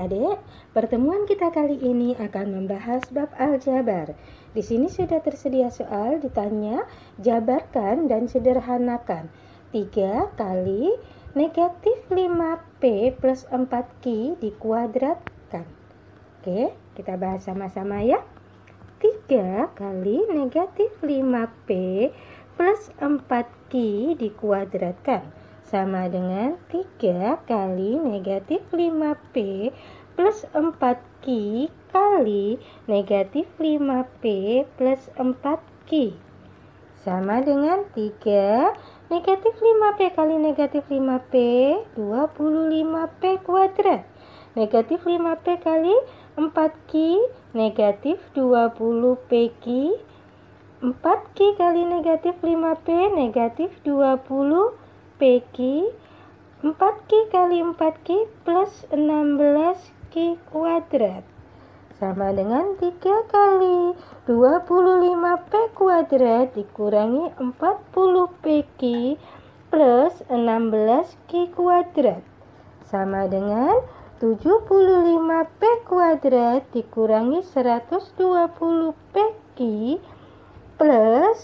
adik-adik, pertemuan kita kali ini akan membahas bab aljabar. Di sini sudah tersedia soal ditanya, jabarkan dan sederhanakan. 3 kali negatif 5P plus 4Q dikuadratkan. Oke, kita bahas sama-sama ya. 3 kali negatif 5P plus 4Q dikuadratkan sama dengan 3 kali negatif 5P plus 4Q kali negatif 5P plus 4Q. Sama dengan 3 negatif 5P kali negatif 5P, 25P kuadrat. Negatif 5P kali 4Q, negatif 20PQ. 4Q kali negatif 5P, negatif 20PQ. 4Q kali 4Q plus 16Q kuadrat. Sama dengan 3 kali 25P kuadrat dikurangi 40PQ plus 16Q kuadrat. Sama dengan 75P kuadrat dikurangi 120PQ plus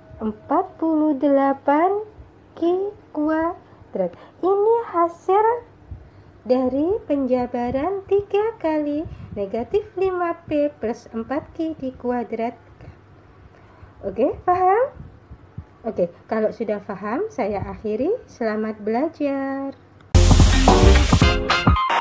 48Q kuadrat. Ini hasil dari penjabaran 3 kali negatif 5P plus 4Q dikuadratkan. Oke, paham? Oke, kalau sudah paham, saya akhiri. Selamat belajar.